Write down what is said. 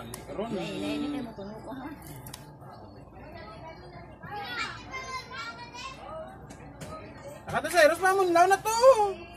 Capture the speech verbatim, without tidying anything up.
mali ron. Lain-lain kayo matunog ko ha. Nakata sa Eros, mamunlaw na to.